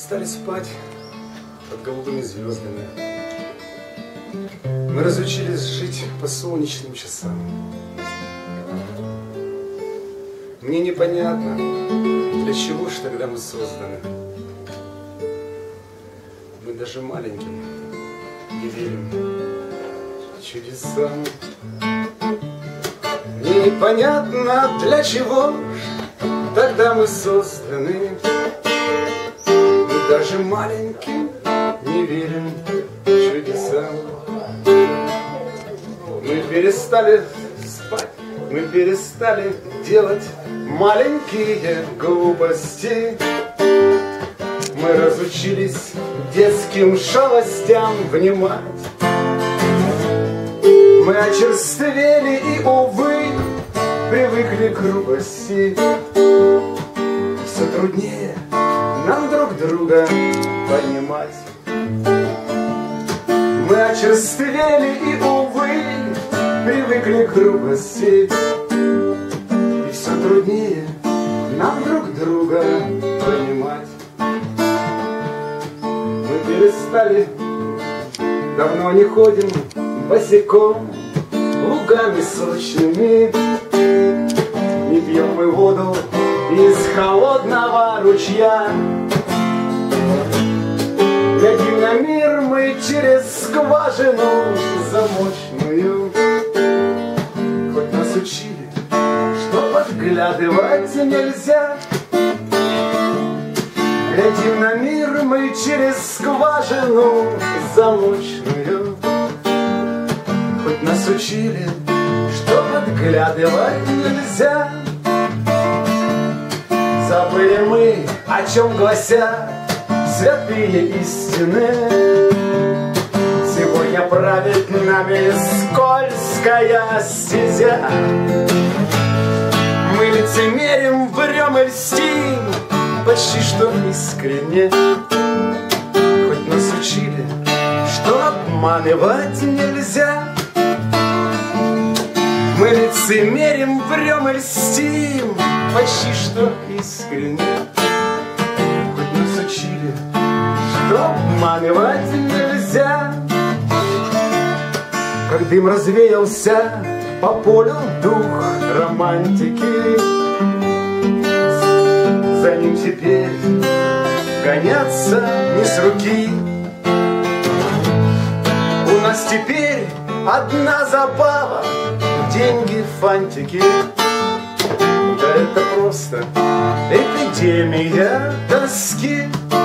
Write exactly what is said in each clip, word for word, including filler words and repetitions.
Стали спать под голубыми звездами. Мы разучились жить по солнечным часам. Мне непонятно, для чего ж тогда мы созданы. Мы даже маленьким не верим чудесам. Мне непонятно, для чего ж тогда мы созданы. Мы даже маленьким не верим чудесам. Мы перестали спать, мы перестали делать маленькие глупости. Мы разучились детским шалостям внимать. Мы очерствели и, увы, привыкли к грубости. Все труднее нам друг друга понимать. Мы очерствели и, увы, привыкли к грубости. И все труднее нам друг друга понимать. Мы перестали, давно не ходим босиком лугами сочными. Не пьем мы воду из холодного ручья. Глядим на мир мы через скважину замочную. Хоть нас учили, что подглядывать нельзя. Глядим на мир мы через скважину замочную. Хоть нас учили, что подглядывать нельзя. Забыли мы, о чем гласят святые истины. Сегодня правит нами скользкая стезя. Мы лицемерим, врем и льстим, почти что искренне. Хоть нас учили, что обманывать нельзя. Мы лицемерим, врем и льстим, почти что искренне. Хоть нас учили, что обманывать нельзя. Как дым развеялся по полю дух романтики, за ним теперь гоняться не с руки. У нас теперь одна забава — деньги, фантики. Да это просто эпидемия тоски.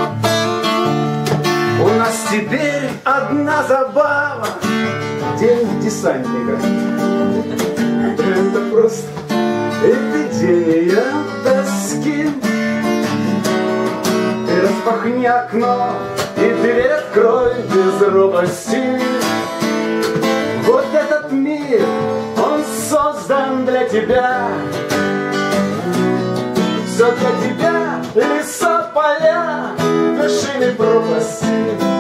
У нас теперь одна забава — деньги десантника. Это просто эпидемия тоски. Ты распахни окно и дверь открой без робости. Вот этот мир, он создан для тебя. Все для тебя, леса, поля, вершины пропасти.